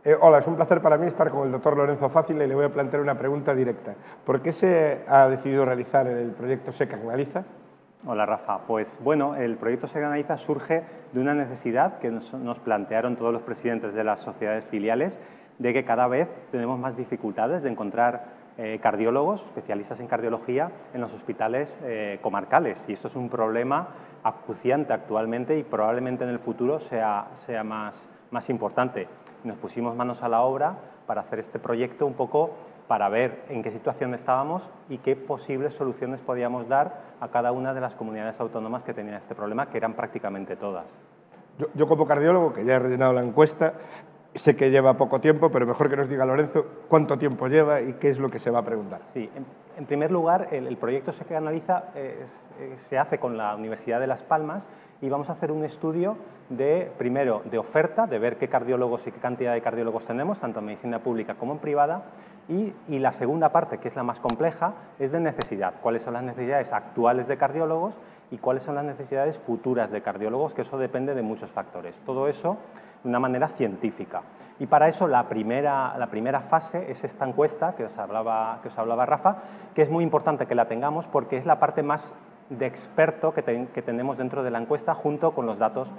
Hola, es un placer para mí estar con el doctor Lorenzo Fácil y le voy a plantear una pregunta directa. ¿Por qué se ha decidido realizar el proyecto SEC Analiza? Hola Rafa, pues bueno, el proyecto SEC Analiza surge de una necesidad que nos plantearon todos los presidentes de las sociedades filiales, de que cada vez tenemos más dificultades de encontrar cardiólogos, especialistas en cardiología, en los hospitales comarcales. Y esto es un problema acuciante actualmente y probablemente en el futuro sea más importante. Nos pusimos manos a la obra para hacer este proyecto un poco para ver en qué situación estábamos y qué posibles soluciones podíamos dar a cada una de las comunidades autónomas que tenían este problema, que eran prácticamente todas. Yo como cardiólogo, que ya he rellenado la encuesta, sé que lleva poco tiempo, pero mejor que nos diga Lorenzo cuánto tiempo lleva y qué es lo que se va a preguntar. Sí, en primer lugar, el proyecto SEC Analiza se hace con la Universidad de Las Palmas y vamos a hacer un estudio primero de oferta, de ver qué cardiólogos y qué cantidad de cardiólogos tenemos, tanto en medicina pública como en privada, y la segunda parte, que es la más compleja, es de necesidad. ¿Cuáles son las necesidades actuales de cardiólogos y cuáles son las necesidades futuras de cardiólogos? Que eso depende de muchos factores. Todo eso de una manera científica. Y para eso la primera fase es esta encuesta que os hablaba Rafa, que es muy importante que la tengamos porque es la parte más de experto que tenemos dentro de la encuesta junto con los datos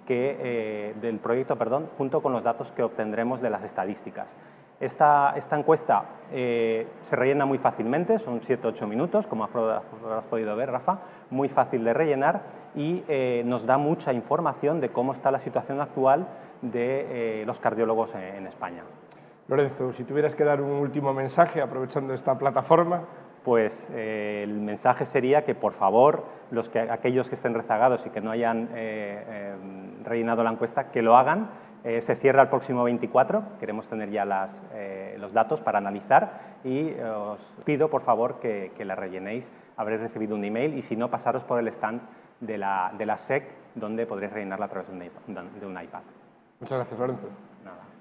del proyecto, junto con los datos que obtendremos de las estadísticas. Esta encuesta se rellena muy fácilmente, son 7-8 minutos, como habrás podido ver, Rafa, muy fácil de rellenar y nos da mucha información de cómo está la situación actual de los cardiólogos en España. Lorenzo, si tuvieras que dar un último mensaje aprovechando esta plataforma. Pues el mensaje sería que, por favor, aquellos que estén rezagados y que no hayan rellenado la encuesta, que lo hagan. Se cierra el próximo 24, queremos tener ya los datos para analizar y os pido, por favor, que la rellenéis. Habréis recibido un email y, si no, pasaros por el stand de la SEC, donde podréis rellenarla a través de un iPad. Muchas gracias, Lorenzo. Nada.